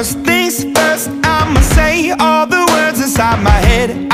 First things first, I'ma say all the words inside my head